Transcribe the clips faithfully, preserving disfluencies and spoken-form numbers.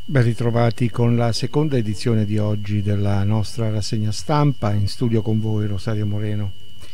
Ben ritrovati con la seconda edizione di oggi della nostra rassegna stampa. In studio con voi Rosario Moreno.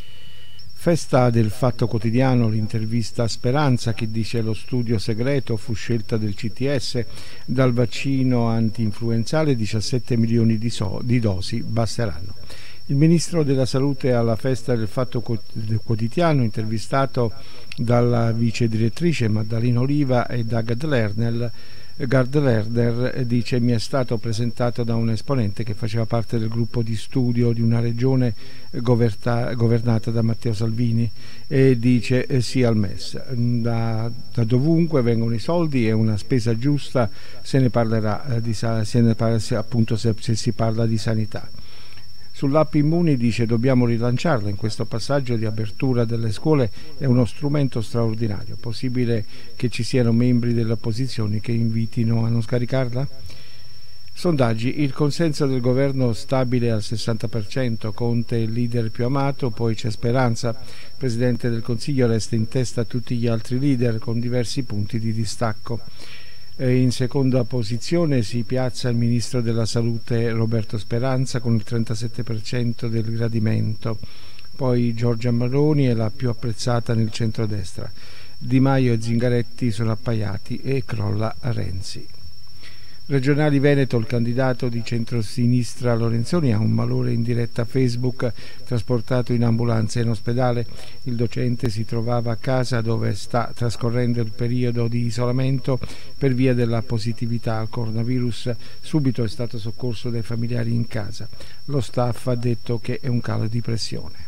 Festa del Fatto Quotidiano, l'intervista a Speranza che dice lo studio segreto fu scelta del C T S, dal vaccino anti-influenzale diciassette milioni di, so- di dosi basteranno. Il ministro della Salute alla Festa del Fatto Quotidiano, intervistato dalla vice direttrice Maddalena Oliva e da Gad Lerner, Gard Lerner dice: mi è stato presentato da un esponente che faceva parte del gruppo di studio di una regione goverta, governata da Matteo Salvini, e dice eh, sì al M E S. Da, da dovunque vengono i soldi, è una spesa giusta, se ne parlerà eh, di, se ne parla, se, appunto se, se si parla di sanità. Sull'app Immuni dice: dobbiamo rilanciarla, in questo passaggio di apertura delle scuole è uno strumento straordinario, possibile che ci siano membri delle opposizioni che invitino a non scaricarla? Sondaggi: il consenso del governo stabile al sessanta per cento, Conte il leader più amato, poi c'è Speranza, Presidente del Consiglio, resta in testa a tutti gli altri leader con diversi punti di distacco. In seconda posizione si piazza il ministro della Salute Roberto Speranza con il trentasette per cento del gradimento, poi Giorgia Meloni è la più apprezzata nel centrodestra, Di Maio e Zingaretti sono appaiati e crolla Renzi. Regionali Veneto, il candidato di centrosinistra Lorenzoni ha un malore in diretta Facebook, trasportato in ambulanza in ospedale. Il docente si trovava a casa dove sta trascorrendo il periodo di isolamento per via della positività al coronavirus. Subito è stato soccorso dai familiari in casa. Lo staff ha detto che è un calo di pressione.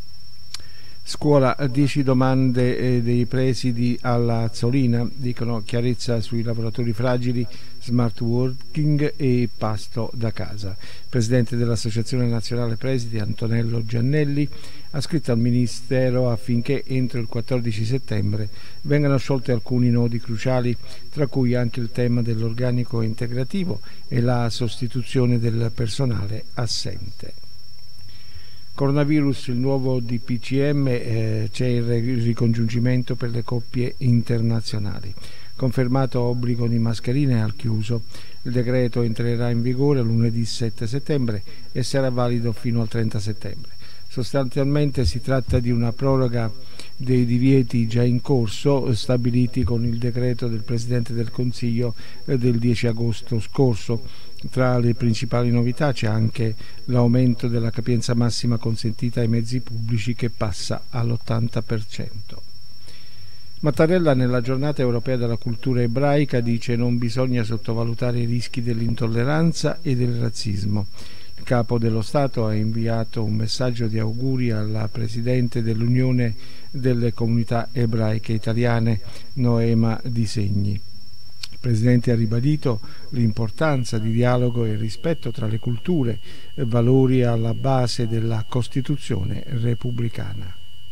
Scuola, dieci domande eh, dei presidi alla Azzolina, dicono chiarezza sui lavoratori fragili, smart working e pasto da casa. Il presidente dell'Associazione Nazionale Presidi, Antonello Giannelli, ha scritto al Ministero affinché entro il quattordici settembre vengano sciolte alcuni nodi cruciali, tra cui anche il tema dell'organico integrativo e la sostituzione del personale assente. Coronavirus, il nuovo D P C M, eh, c'è il ricongiungimento per le coppie internazionali. Confermato obbligo di mascherine al chiuso. Il decreto entrerà in vigore lunedì sette settembre e sarà valido fino al trenta settembre. Sostanzialmente si tratta di una proroga dei divieti già in corso, stabiliti con il decreto del Presidente del Consiglio del dieci agosto scorso. Tra le principali novità c'è anche l'aumento della capienza massima consentita ai mezzi pubblici, che passa all'ottanta per cento. Mattarella nella giornata europea della cultura ebraica dice: non bisogna sottovalutare i rischi dell'intolleranza e del razzismo. Il capo dello Stato ha inviato un messaggio di auguri alla Presidente dell'Unione delle Comunità Ebraiche Italiane, Noema Di Segni. Il Presidente ha ribadito l'importanza di dialogo e rispetto tra le culture, valori alla base della Costituzione repubblicana.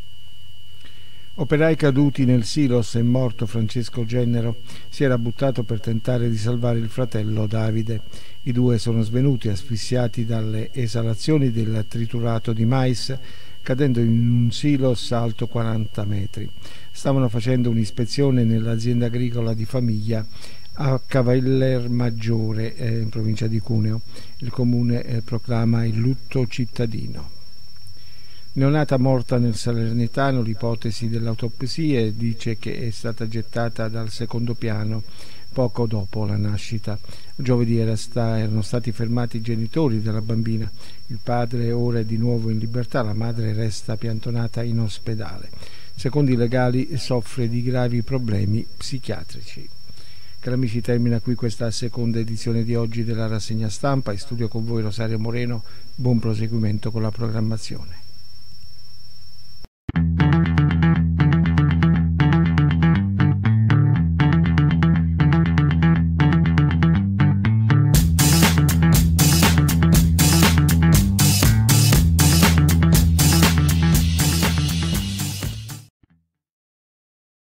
Operai caduti nel silos, è morto Francesco Gennero, si era buttato per tentare di salvare il fratello Davide. I due sono svenuti asfissiati dalle esalazioni del triturato di mais, cadendo in un silos alto quaranta metri. Stavano facendo un'ispezione nell'azienda agricola di famiglia a Cavallermaggiore, eh, in provincia di Cuneo. Il comune eh, proclama il lutto cittadino. Neonata morta nel Salernitano, l'ipotesi dell'autopsia dice che è stata gettata dal secondo piano poco dopo la nascita. Giovedì era sta, erano stati fermati i genitori della bambina. Il padre ora è di nuovo in libertà, la madre resta piantonata in ospedale. Secondo i legali soffre di gravi problemi psichiatrici. Cari amici, termina qui questa seconda edizione di oggi della rassegna stampa. In studio con voi Rosario Moreno, buon proseguimento con la programmazione.